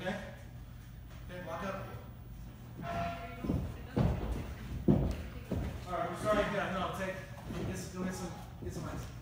okay? Okay, walk up. Alright, we're starting again. No, take, go get some ice.